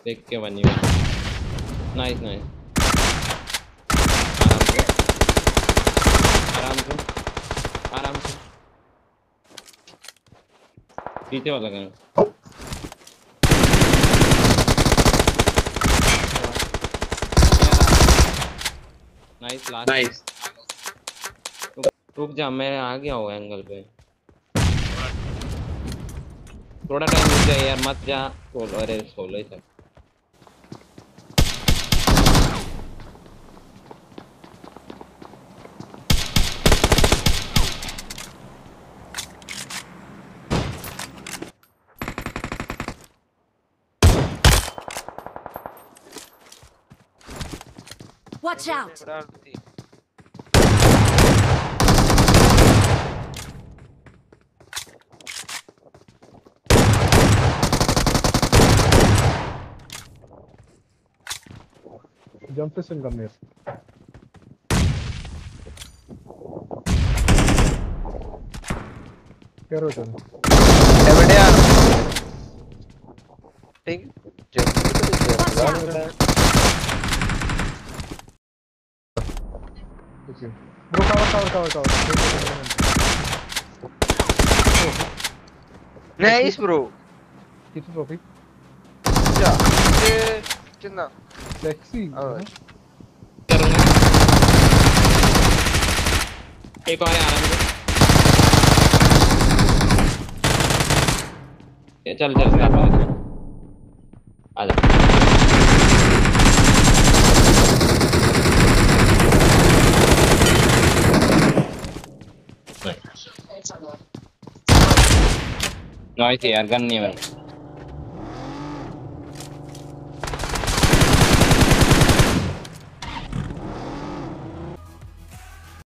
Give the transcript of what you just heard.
देख के बनी हुई। Nice nice. आराम से आराम से। पीछे वाला करो। Nice last. नाइस। रुक जा, मैं आ गया हूँ एंगल पे। थोड़ा टाइम रुक जा यार, मत जा। सोलो, अरे सोलो ही था। Watch out! Jump pistol come here. क्या रोटा है? एवडे यार। ठीक। Jump Watch out! Okay. Bro, cover. Nice bro. कितनी ट्रॉफी? जा। ये कितना? Sexy. करूंगा। एक और है आराम से। ये चल चल आ जा। नाइस यार, गन नहीं है मेरे।